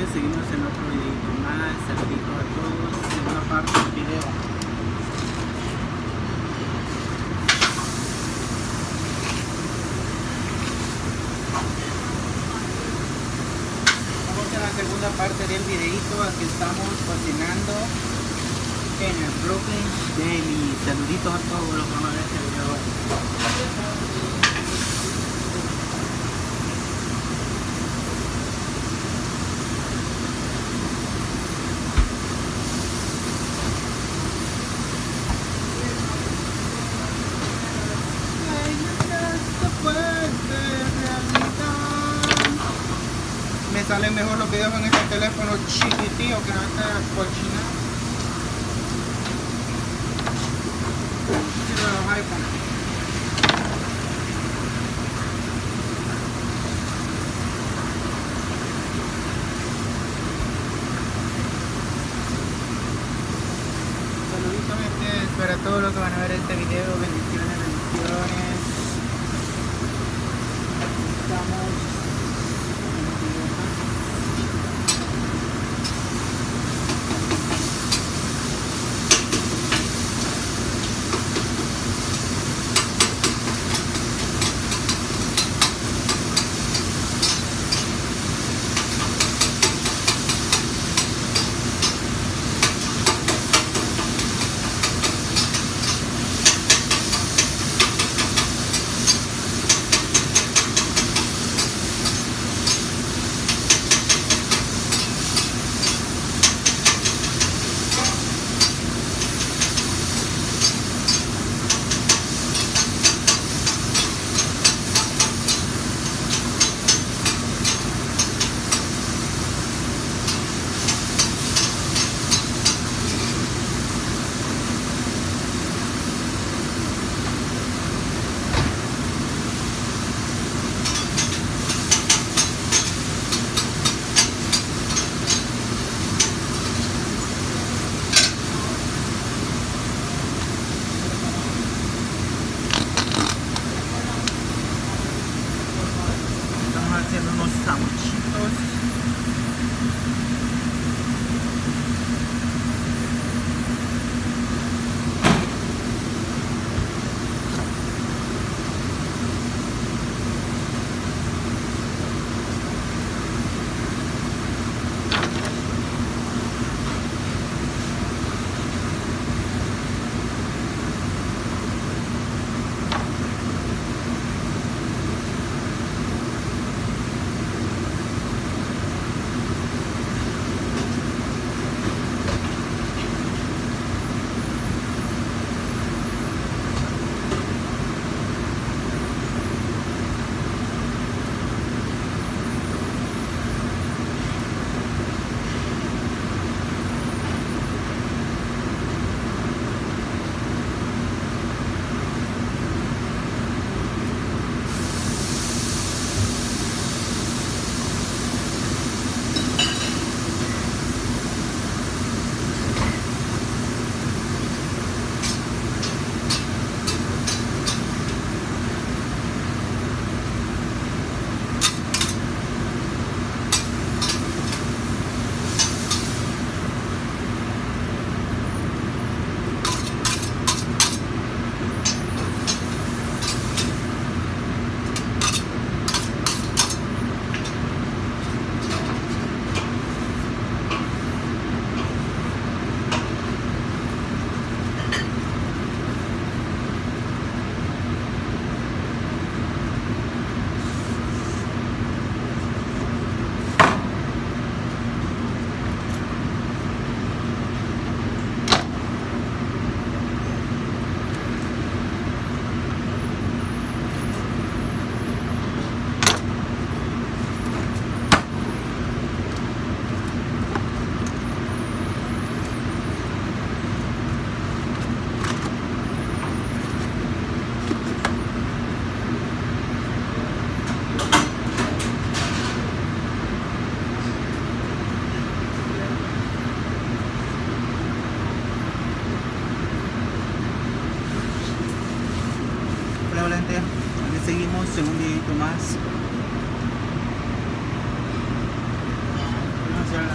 seguimos en otro videito más. Saluditos a todos. Segunda parte del video. Vamos a la segunda parte del videito. Aquí estamos cocinando en el Brooklyn Deli. Saluditos a todos los que van a ver este video. Me salen mejor los videos en este teléfono chiquitío que no está cochinado. Los iPhone. Saluditos para todos los que van a ver este video. Bendiciones, bendiciones. Estamos. Haciendo unos sanguchitos. Aquí seguimos en un videito más. Vamos a hacer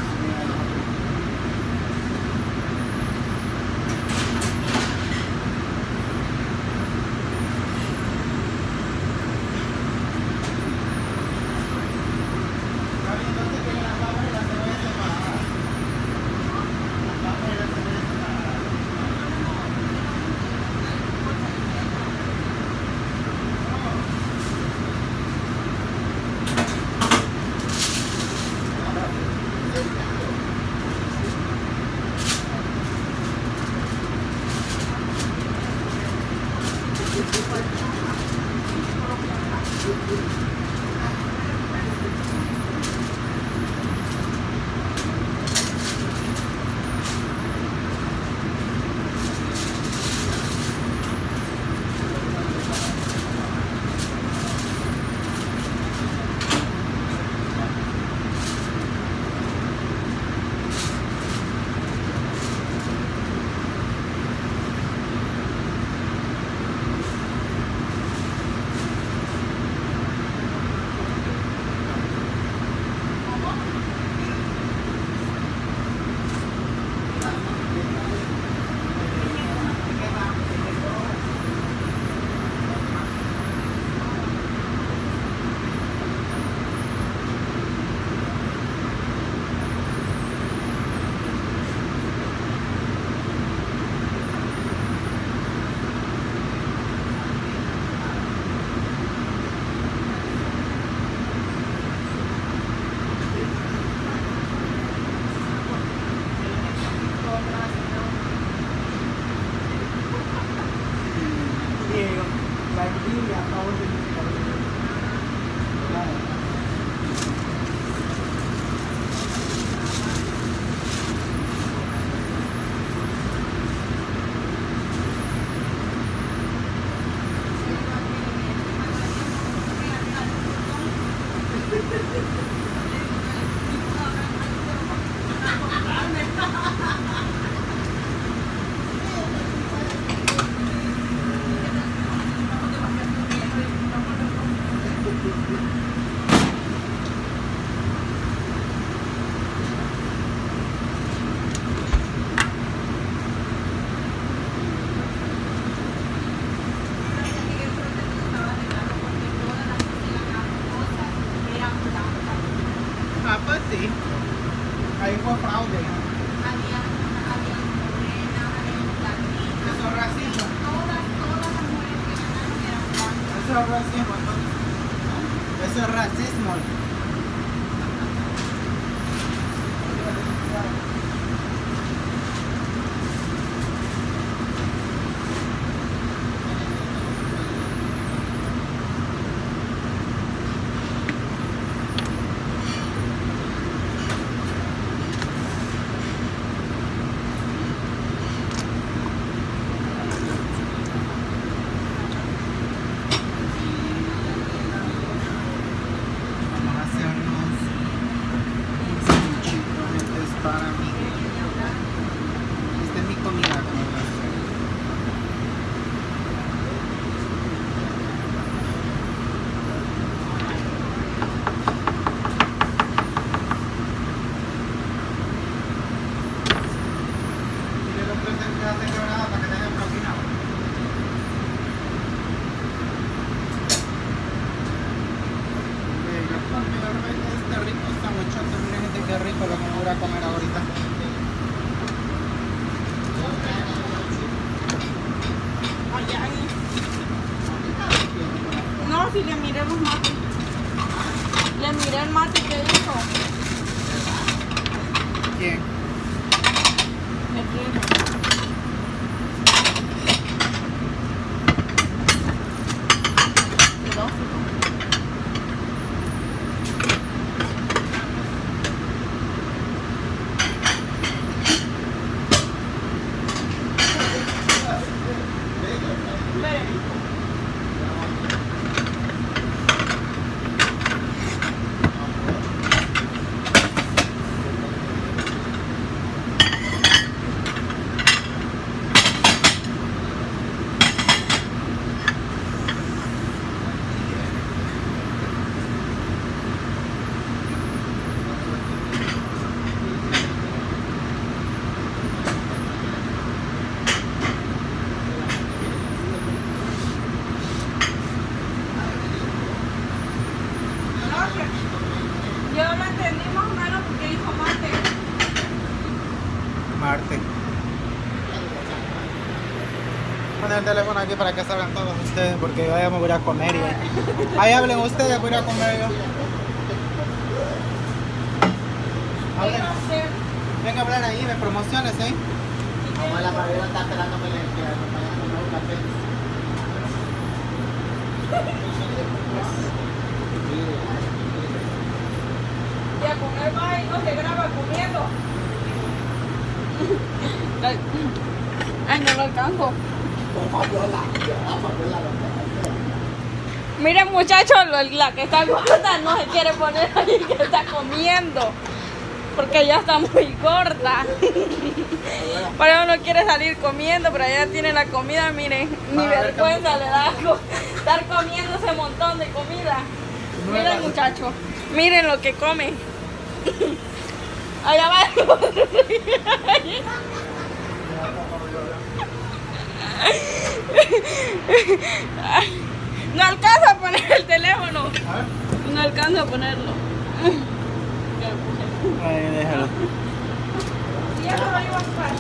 Ah, pues sí. Ahí fue fraude. Eso es racismo. Eso es racismo. Eso es racismo. Para mí. Esta es mi comida que me voy a hacer. Y le doy presente quebrada para que tengan cocina. Este rico sanguichote, miren gente qué rico lo que me voy a comer ahorita. No, si le miré los mates. Le miré el mate que hizo. ¿Quién? El primo. Yo lo entendí más o menos porque dijo mate. Marte. Poner el teléfono aquí para que salgan todos ustedes porque yo ya me voy a comer y ahí hablen ustedes, voy a comer yo. Hablen. Venga a hablar ahí, me promociones, ¿eh? Como la Maribela está esperándome que acompañe a tomar un café. Y a comer va y no se graba comiendo. Ay, no lo alcanzo. Miren muchachos, la que está gorda no se quiere poner ahí que está comiendo. Porque ya está muy gorda. Por eso no quiere salir comiendo, pero ella tiene la comida, miren. Ni vergüenza le da estar comiendo ese montón de comida. Miren muchachos, miren lo que come. Allá va. No alcanza a poner el teléfono. No alcanza a ponerlo. Ahí, déjalo. Y ya no lo iba a ocupar.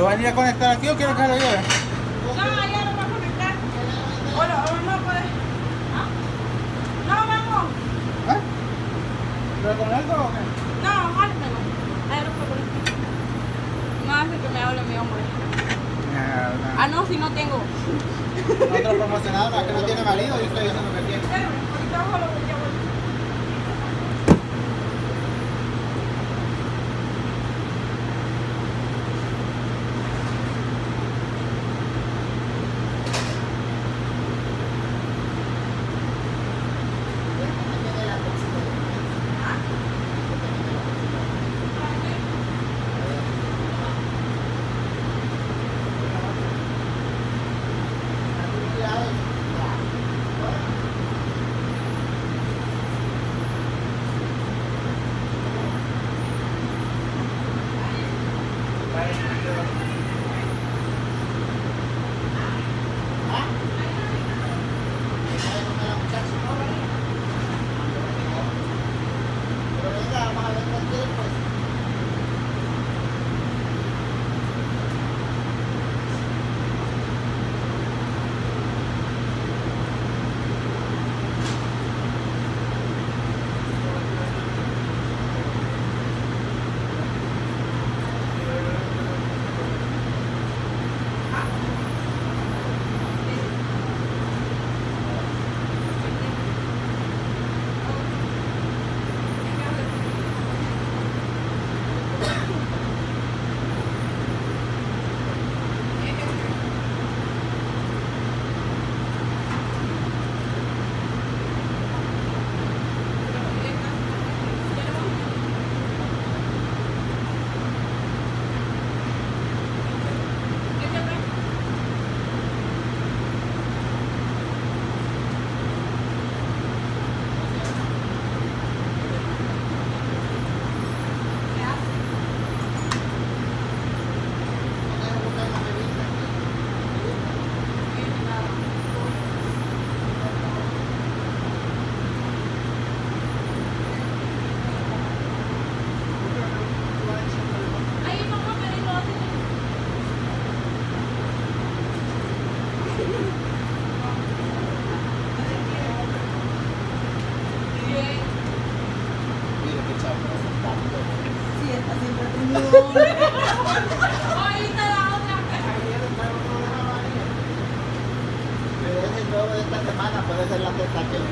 van a ir a conectar aquí o quieren que lo lleve? No, ya lo voy a conectar. Hola, no puedes. ¿Ah? No, vamos. ¿Ah? ¿Lo conecto o qué? No, jálmelo. Ahí lo puedo conectar. No hace que me hable mi hombre. Ah, no, si no tengo. Otro promocionado, la que no tiene marido y usted dice lo que tiene. Espérame, ahorita bajo lo que ya voy. Ahorita la otra. Pero es el nuevo de esta semana, puede ser la tentación.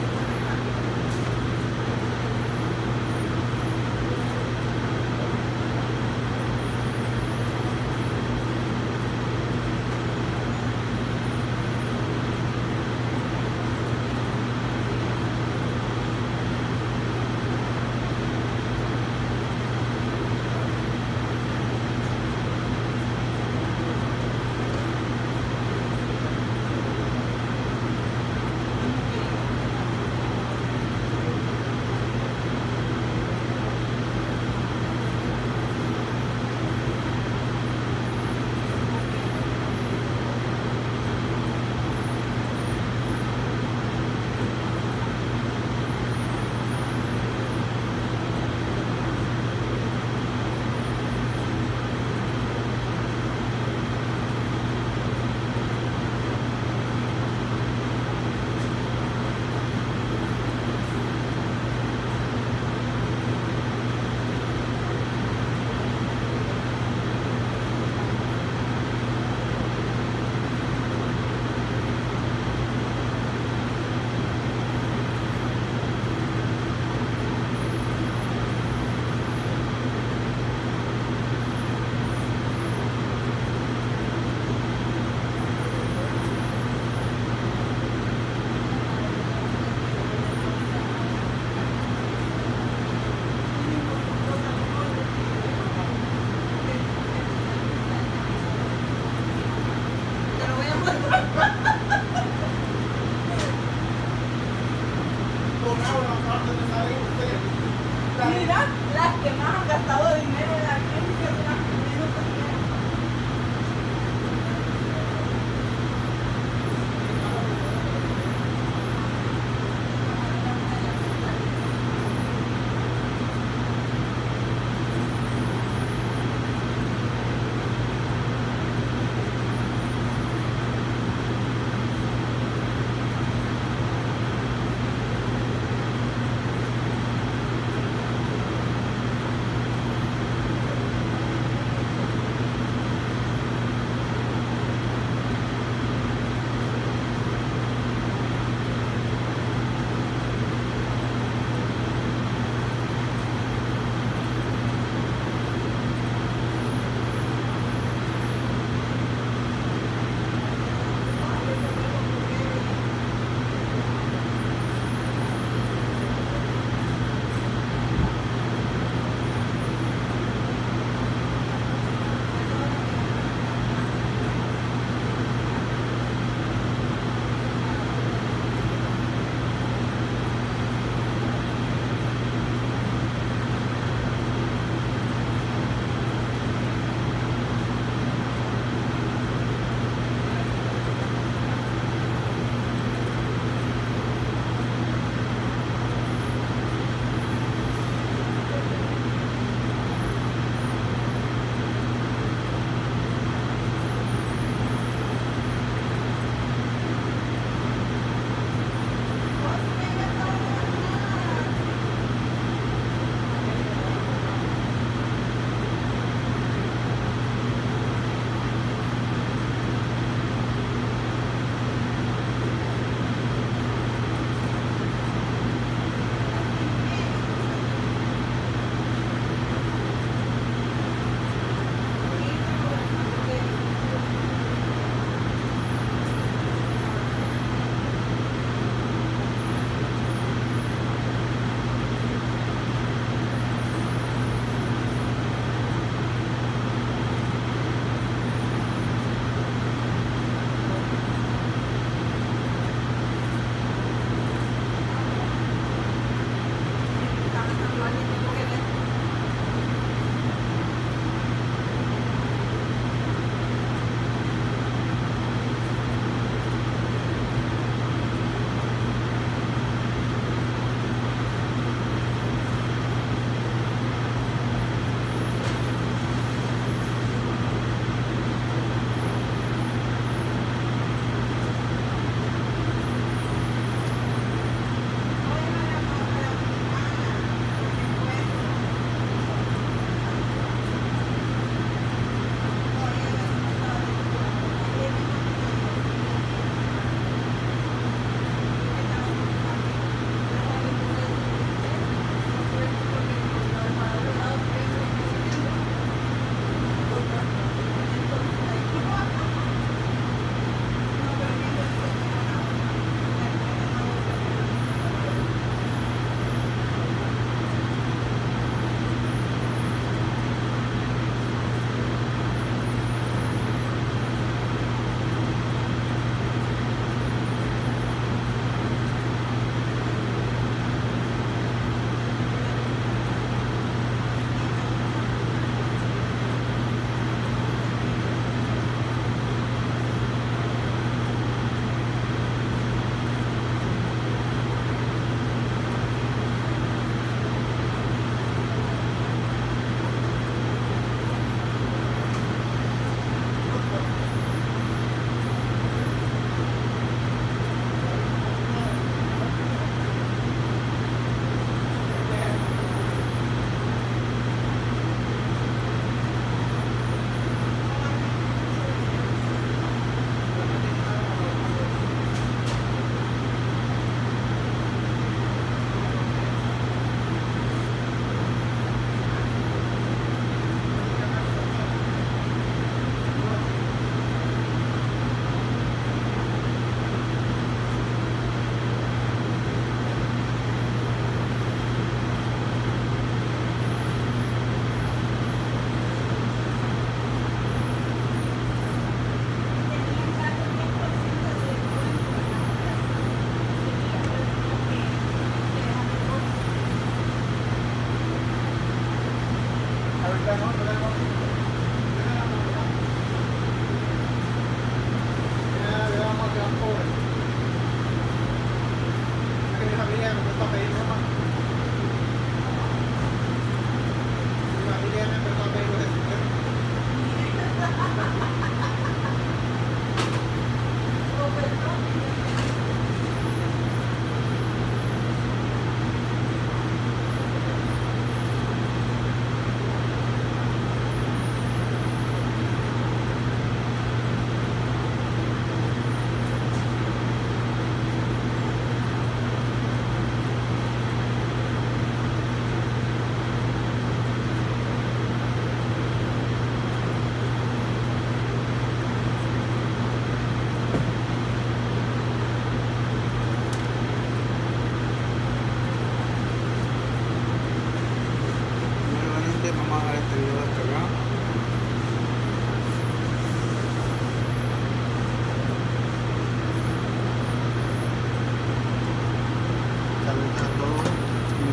Mira, las que más han gastado dinero en la agencia, las que menos tenían.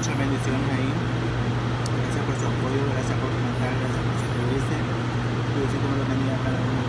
muchas bendiciones ahí. Gracias por su apoyo, gracias por comentar, gracias por suscribirse. Diosito me lo bendiga a cada uno.